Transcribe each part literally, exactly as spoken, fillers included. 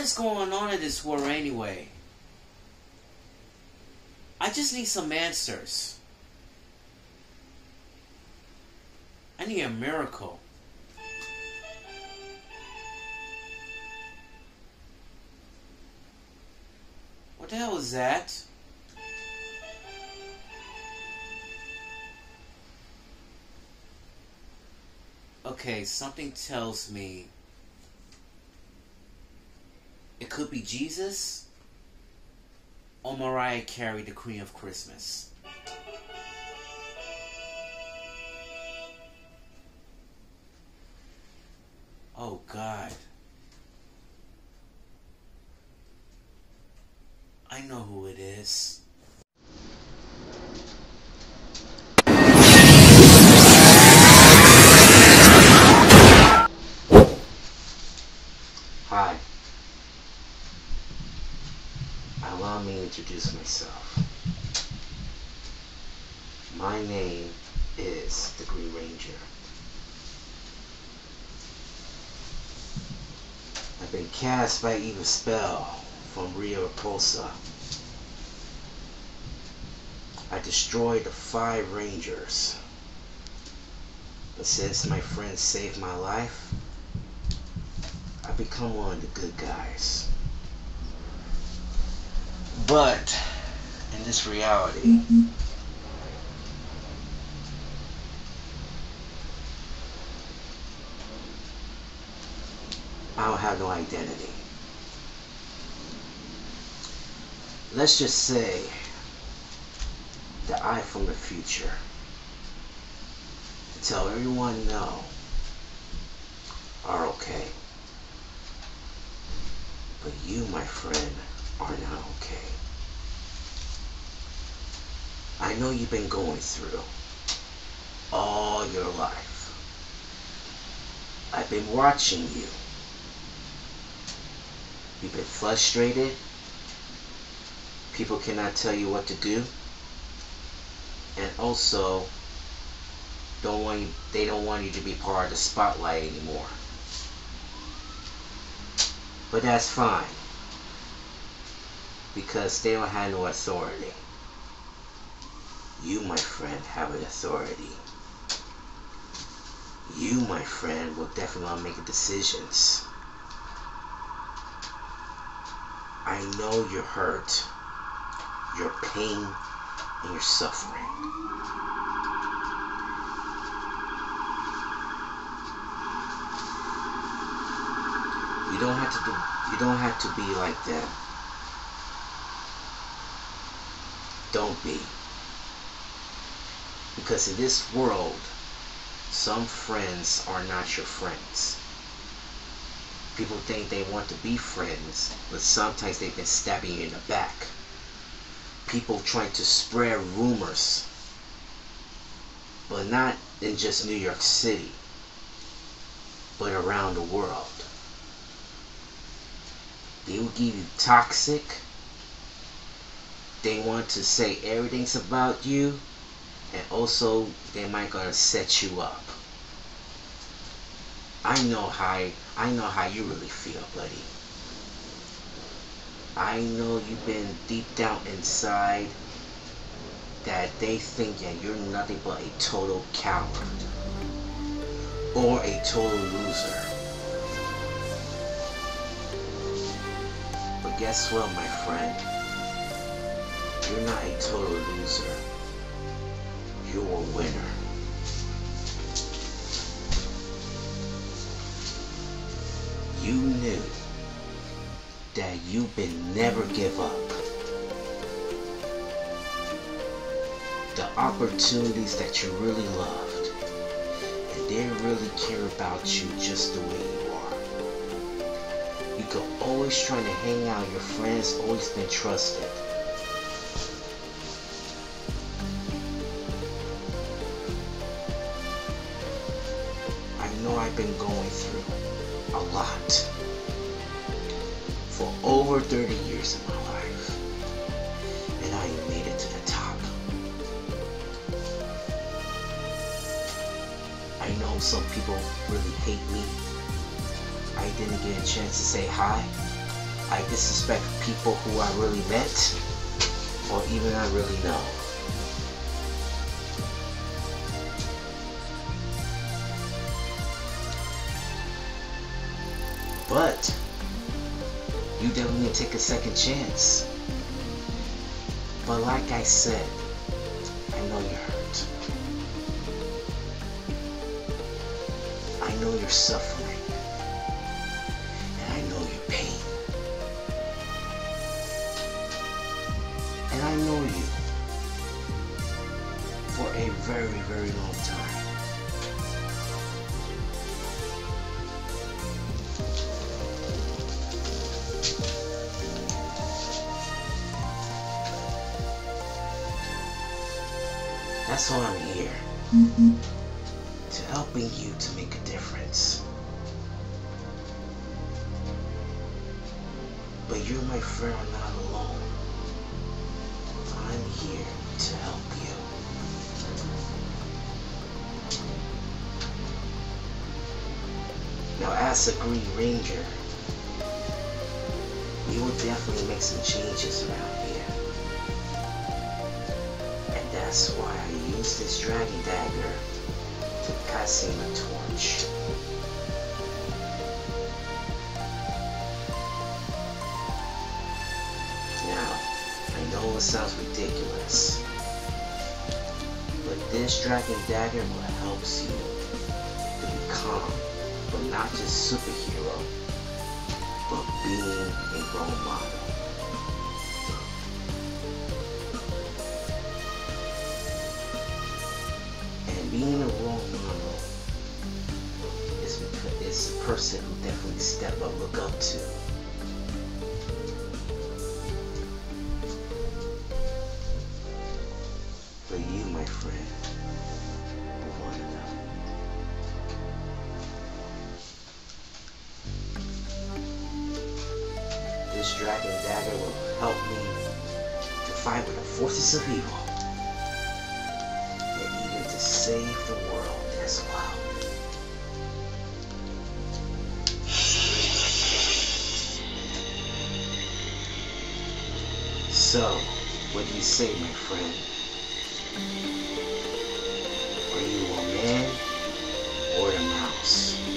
is going on in this war anyway? I just need some answers. I need a miracle. What the hell is that? Okay, something tells me it could be Jesus or Mariah Carey, the Queen of Christmas. Oh God. I know who it is. Hi. Allow me to introduce myself. My name is the Green Ranger. I've been cast by evil spell from Rio Repulsa. I destroyed the five Rangers. But since my friends saved my life, I've become one of the good guys. But in this reality, mm-hmm. I don't have no identity. Let's just say that I from the future to tell everyone no are okay. But you, my friend, are not okay. I know you've been going through all your life. I've been watching you. You've been frustrated. People cannot tell you what to do. And also, don't want you, they don't want you to be part of the spotlight anymore. But that's fine, because they don't have no authority. You, my friend, have an authority. You, my friend, will definitely make decisions. I know your hurt, your pain, and your suffering. You don't have to do, you don't have to be like them. Don't be. Because in this world, some friends are not your friends. People think they want to be friends, but sometimes they've been stabbing you in the back. People trying to spread rumors, but not in just New York City, but around the world. They will give you toxic. They want to say everything's about you, and also they might gonna set you up. I know how I know how you really feel, buddy. I know you've been deep down inside that they think that you're nothing but a total coward or a total loser. But guess what, my friend? You're not a total loser. You're a winner. You knew that you would never give up. The opportunities that you really loved, and they really care about you just the way you are. You could always try to hang out. Your friends always been trusted. I know I've been going through a lot for over thirty years of my life, and I made it to the top. I know some people really hate me. I didn't get a chance to say hi, I disrespect people who I really met, or even I really know. But you definitely need to take a second chance. But like I said, I know you're hurt. I know you're suffering. And I know your pain. And I know you for a very, very long time. That's why I'm here, mm-hmm. to helping you to make a difference. But you, my friend, are not alone. I'm here to help you. Now, as a Green Ranger, you will definitely make some changes around here. That's why I use this dragon dagger to pass him a torch. Now, I know it sounds ridiculous, but this dragon dagger will help you to become, but not just superhero, but being a role model. Being a role model is, is a person who definitely step up, look up to. For you, my friend, we want to know. This dragon dagger will help me to fight with the forces of evil. Save the world as well. So, what do you say, my friend? Are you a man or a mouse?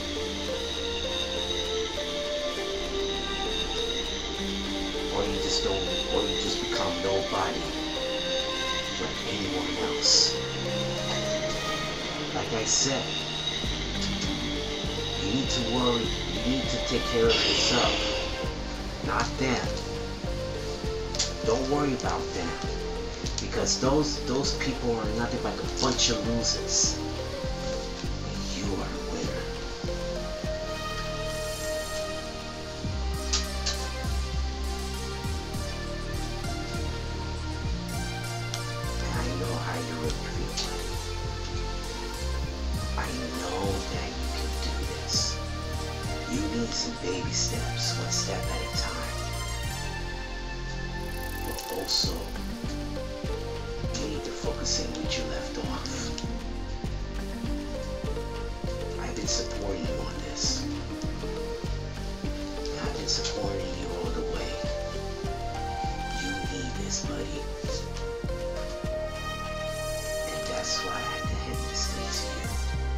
Or you just don't, or you just become nobody like anyone else? Like I said, you need to worry, you need to take care of yourself, not them. Don't worry about them, because those those people are nothing but a bunch of losers. You are a winner. And I know how you really feel. I know that you can do this. You need some baby steps, one step at a time. But also, you need to focus in what you left off. I've been supporting you on this. I've been supporting you all the way. You need this, buddy. And that's why I had to hand this thing to you.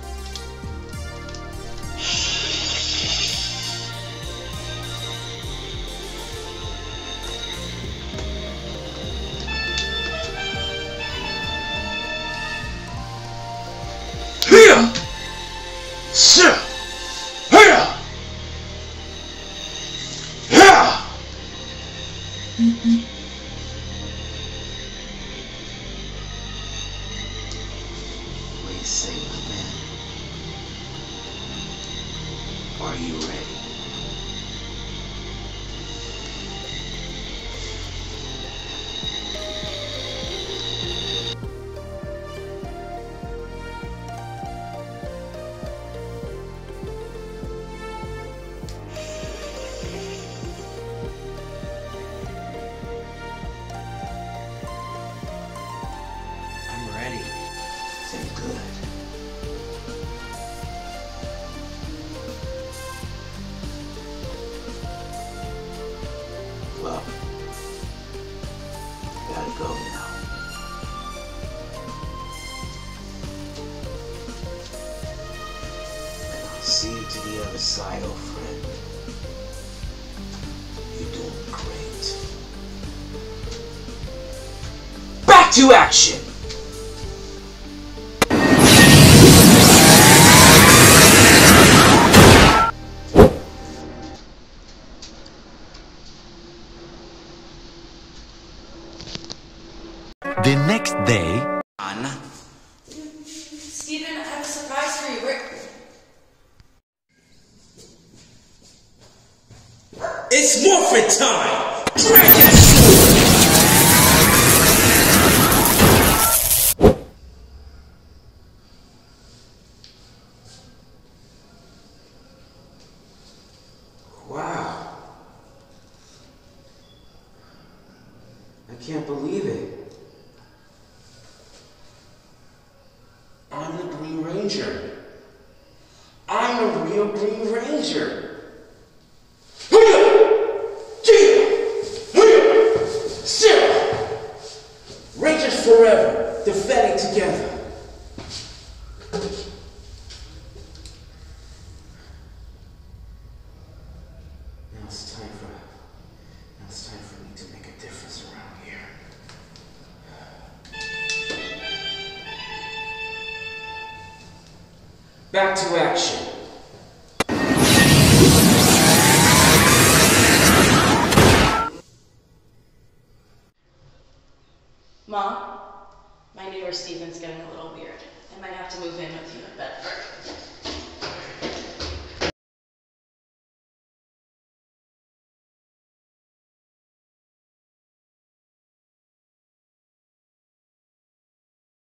Here! Sir! Here! Here! Mm-hmm. What do you say, my man? Are you ready? See you to the other side, old friend. You're doing great. Back to action! The next day... Anna? Steven, I have a surprise for you. We're... It's morphin' time! Dragon Sword! Wow. I can't believe it. I'm the Green Ranger. I'm a real Green Ranger. Rangers forever, defending together. Now it's time for now it's time for me to make a difference around here. Back to action. Mom, my neighbor Steven's getting a little weird. I might have to move in with you a bit first.